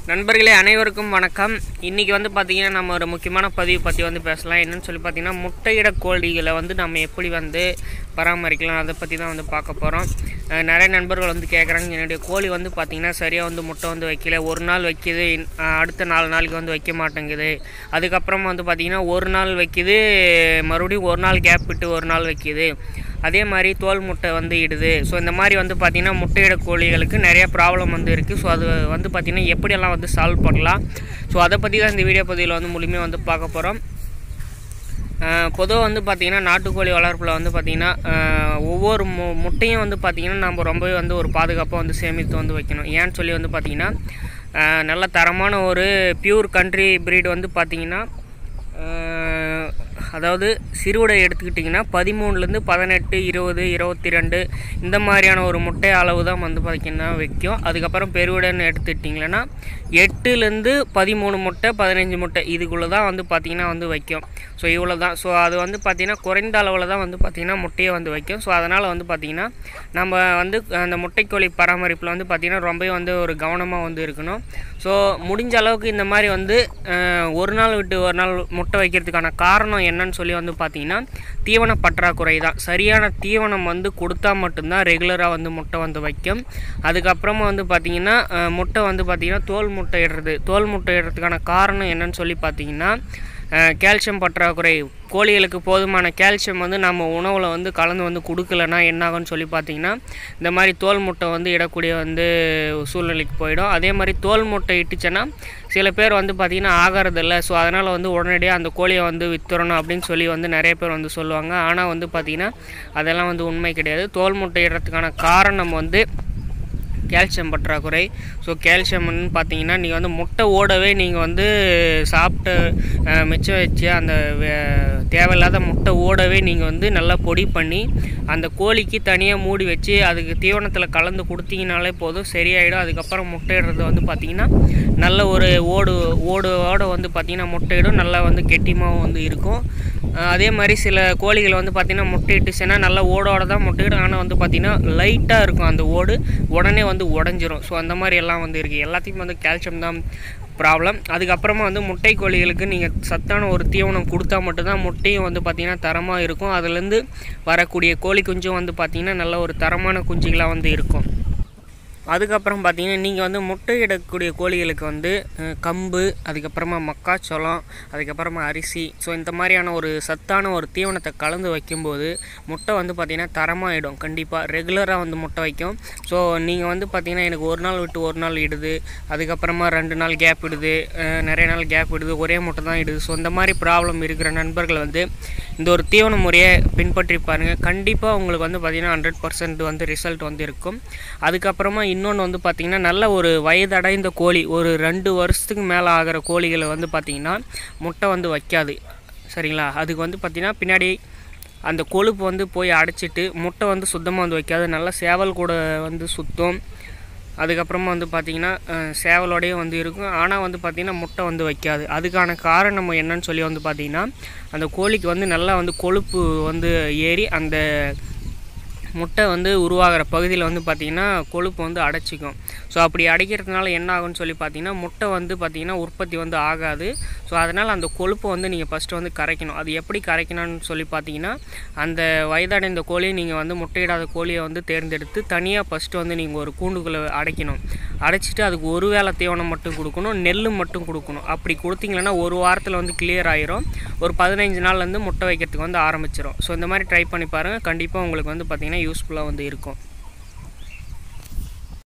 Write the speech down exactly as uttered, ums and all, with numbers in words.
நண்பர்களே அனைவருக்கும் வணக்கம். இன்றைக்கி வந்து பார்த்திங்கன்னா நம்ம ஒரு முக்கியமான பதிவு பற்றி வந்து பேசலாம். என்னென்னு சொல்லி பார்த்திங்கன்னா முட்டையிட கோழிகளை வந்து நம்ம எப்படி வந்து பராமரிக்கலாம் அதை பற்றி தான் வந்து பார்க்க போகிறோம். நிறைய நண்பர்கள் வந்து கேட்குறாங்க, என்னுடைய கோழி வந்து பார்த்திங்கன்னா சரியாக வந்து முட்டை வந்து வைக்கல, ஒரு நாள் வைக்கிது, அடுத்த நாலு நாளைக்கு வந்து வைக்க மாட்டேங்குது, அதுக்கப்புறம் வந்து பார்த்திங்கன்னா ஒரு நாள் வைக்கிது, மறுபடியும் ஒரு நாள் கேப் விட்டு ஒரு நாள் வைக்கிது, அதே மாதிரி தோல் முட்டை வந்து இடுது. ஸோ இந்த மாதிரி வந்து பார்த்திங்கன்னா முட்டையிட கோழிகளுக்கு நிறைய ப்ராப்ளம் வந்து இருக்குது. ஸோ அது வந்து பார்த்திங்கன்னா எப்படியெல்லாம் வந்து சால்வ் பண்ணலாம், ஸோ அதை பற்றி தான் இந்த வீடியோ பதிவில் வந்து முழுமையாக வந்து பார்க்க போகிறோம். பொதுவாக வந்து பார்த்திங்கன்னா நாட்டுக்கோழி வளர்ப்பில் வந்து பார்த்திங்கன்னா ஒவ்வொரு மு முட்டையும் வந்து பார்த்திங்கன்னா நம்ம ரொம்பவே வந்து ஒரு பாதுகாப்பாக வந்து சேமித்து வந்து வைக்கணும். ஏன்னு சொல்லி வந்து பார்த்திங்கன்னா நல்ல தரமான ஒரு பியூர் கண்ட்ரி ப்ரீட் வந்து பார்த்திங்கன்னா அதாவது சிறுவிடை எடுத்துக்கிட்டிங்கன்னா பதிமூணுலேருந்து பதினெட்டு இருபது இருபத்தி ரெண்டு இந்த மாதிரியான ஒரு முட்டை அளவு தான் வந்து பார்த்திங்கன்னா வைக்கும். அதுக்கப்புறம் பெருவிடைன்னு எடுத்துக்கிட்டிங்கன்னா எட்டுலேருந்து பதிமூணு முட்டை பதினஞ்சு முட்டை இதுக்குள்ளே தான் வந்து பார்த்திங்கன்னா வந்து வைக்கும். ஸோ இவ்வளோ தான். ஸோ அது வந்து பார்த்திங்கன்னா குறைந்த அளவில் தான் வந்து பார்த்திங்கன்னா முட்டையை வந்து வைக்கும். ஸோ அதனால் வந்து பார்த்திங்கன்னா நம்ம வந்து அந்த முட்டைக்கோழி பராமரிப்பில் வந்து பார்த்திங்கன்னா ரொம்பவே வந்து ஒரு கவனமாக வந்து இருக்கணும். ஸோ முடிஞ்ச அளவுக்கு இந்த மாதிரி வந்து ஒரு நாள் விட்டு ஒரு நாள் முட்டை வைக்கிறதுக்கான காரணம் என்னன்னு சொல்லி வந்து பார்த்திங்கன்னா தீவன பற்றாக்குறை தான். சரியான தீவனம் வந்து கொடுத்தா மட்டும்தான் ரெகுலராக வந்து முட்டை வந்து வைக்கும். அதுக்கப்புறமா வந்து பார்த்திங்கன்னா முட்டை வந்து பார்த்திங்கன்னா தோல் முட்டை இடுறது. தோல் முட்டை இடுறதுக்கான காரணம் என்னன்னு சொல்லி பார்த்திங்கன்னா கால்சியம் பற்றாக்குறை. கோழிகளுக்கு போதுமான கால்சியம் வந்து நம்ம உணவில் வந்து கலந்து வந்து கொடுக்கலன்னா என்னாகும்னு சொல்லி பார்த்திங்கன்னா இந்த மாதிரி தோல் முட்டை வந்து இடக்கூடிய வந்து சூழ்நிலைக்கு போயிடும். அதே மாதிரி தோல் முட்டை இட்டுச்சுன்னா சில பேர் வந்து பார்த்திங்கன்னா ஆகிறதில்ல. ஸோ அதனால் வந்து உடனடியாக அந்த கோழியை வந்து வித்துறணும் அப்படின்னு சொல்லி வந்து நிறைய பேர் வந்து சொல்லுவாங்க. ஆனால் வந்து பார்த்திங்கன்னா அதெல்லாம் வந்து உண்மை கிடையாது. தோல் முட்டை இடுறதுக்கான காரணம் வந்து கால்சியம் பற்றாக்குறை. ஸோ கால்சியம்னு பார்த்தீங்கன்னா நீங்கள் வந்து முட்டை ஓடவே நீங்கள் வந்து சாப்பிட்டு மிச்சம் வச்சு அந்த தேவையில்லாத முட்டை ஓடவே நீங்கள் வந்து நல்லா பொடி பண்ணி அந்த கோழிக்கு தனியாக மூடி வச்சு அதுக்கு தீவனத்தில் கலந்து கொடுத்தீங்கனாலே போதும், சரியாயிடும். அதுக்கப்புறம் முட்டையிடுறது வந்து பார்த்திங்கன்னா நல்ல ஒரு ஓடு ஓடோட வந்து பார்த்திங்கன்னா முட்டையிடும், நல்லா வந்து கெட்டிமாவும் வந்து இருக்கும். அதே மாதிரி சில கோழிகள் வந்து பார்த்திங்கன்னா முட்டையிட்டுச்சுன்னா நல்லா ஓடோட தான் முட்டையிடும், ஆனால் வந்து பார்த்திங்கன்னா லைட்டாக இருக்கும் அந்த ஓடு, உடனே வந்து உடஞ்சிரும். ஸோ அந்த மாதிரி எல்லாம் வந்து இருக்குது. எல்லாத்தையும் வந்து கால்சியம் தான் ப்ராப்ளம். அதுக்கப்புறமா வந்து முட்டை கோழிகளுக்கு நீங்கள் சத்தான ஒரு தீவனம் கொடுத்தா மட்டும்தான் முட்டையும் வந்து பார்த்திங்கன்னா தரமாக இருக்கும். அதுலேருந்து வரக்கூடிய கோழி குஞ்சும் வந்து பார்த்திங்கன்னா நல்ல ஒரு தரமான குஞ்சுகளாக வந்து இருக்கும். அதுக்கப்புறம் பார்த்திங்கன்னா நீங்கள் வந்து முட்டையிடக்கூடிய கோழிகளுக்கு வந்து கம்பு, அதுக்கப்புறமா மக்காச்சோளம், அதுக்கப்புறமா அரிசி, ஸோ இந்த மாதிரியான ஒரு சத்தான ஒரு தீவனத்தை கலந்து வைக்கும்போது முட்டை வந்து பார்த்திங்கன்னா தரமாகிடும். கண்டிப்பாக ரெகுலராக வந்து முட்டை வைக்கும். ஸோ நீங்கள் வந்து பார்த்திங்கன்னா எனக்கு ஒரு நாள் விட்டு ஒரு நாள் இடுது, அதுக்கப்புறமா ரெண்டு நாள் கேப் இடுது, நிறைய நாள் கேப் இடுது, ஒரே முட்டை தான் இடுது. ஸோ இந்த மாதிரி ப்ராப்ளம் இருக்கிற நண்பர்கள் வந்து இந்த ஒரு தீவன முறையை பின்பற்றி பாருங்கள். கண்டிப்பாக உங்களுக்கு வந்து பார்த்திங்கன்னா ஹண்ட்ரட் பர்சன்ட் வந்து ரிசல்ட் வந்து இருக்கும். அதுக்கப்புறமா இன்னொன்று வந்து பார்த்திங்கன்னா நல்ல ஒரு வயதடைந்த கோழி, ஒரு ரெண்டு வருஷத்துக்கு மேலே ஆகிற கோழிகளை வந்து பார்த்திங்கன்னா முட்டை வந்து வைக்காது, சரிங்களா? அதுக்கு வந்து பார்த்திங்கன்னா பின்னாடி அந்த கொழுப்பு வந்து போய் அடைச்சிட்டு முட்டை வந்து சுத்தமாக வந்து வைக்காது, நல்லா சேவல் கூட வந்து சுத்தம். அதுக்கப்புறமா வந்து பார்த்திங்கன்னா சேவலோடையே வந்து இருக்கும், ஆனால் வந்து பார்த்திங்கன்னா முட்டை வந்து வைக்காது. அதுக்கான காரணம் என்னன்னு சொல்லி வந்து பார்த்திங்கன்னா அந்த கோழிக்கு வந்து நல்லா வந்து கொழுப்பு வந்து ஏறி அந்த முட்டை வந்து உருவாகிற பகுதியில் வந்து பார்த்திங்கன்னா கொழுப்பு வந்து அடைச்சிக்கும். ஸோ அப்படி அடைக்கிறதுனால என்ன ஆகும்னு சொல்லி பார்த்திங்கன்னா முட்டை வந்து பார்த்திங்கன்னா உற்பத்தி வந்து ஆகாது. ஸோ அதனால் அந்த கொழுப்பை வந்து நீங்கள் ஃபஸ்ட்டு வந்து கரைக்கணும். அது எப்படி கரைக்கணும்னு சொல்லி பார்த்தீங்கன்னா அந்த வயதடைந்த கோழியை நீங்கள் வந்து முட்டையிடாத கோழியை வந்து தேர்ந்தெடுத்து தனியாக ஃபஸ்ட்டு வந்து நீங்கள் ஒரு கூண்டுக்குள்ளே அடைக்கணும். அடைச்சிட்டு அதுக்கு ஒரு வேளை தீவனம் மட்டும் கொடுக்கணும், நெல் மட்டும் கொடுக்கணும். அப்படி கொடுத்தீங்கன்னா ஒரு வாரத்தில் வந்து கிளியர் ஆயிரும். ஒரு பதினஞ்சு நாள்லேருந்து முட்டை வைக்கிறதுக்கு வந்து ஆரம்பிச்சிடும். ஸோ இந்த மாதிரி ட்ரை பண்ணி பாருங்கள். கண்டிப்பாக உங்களுக்கு வந்து பார்த்திங்கன்னா யூஸ்ஃபுல்லாக வந்து இருக்கும்.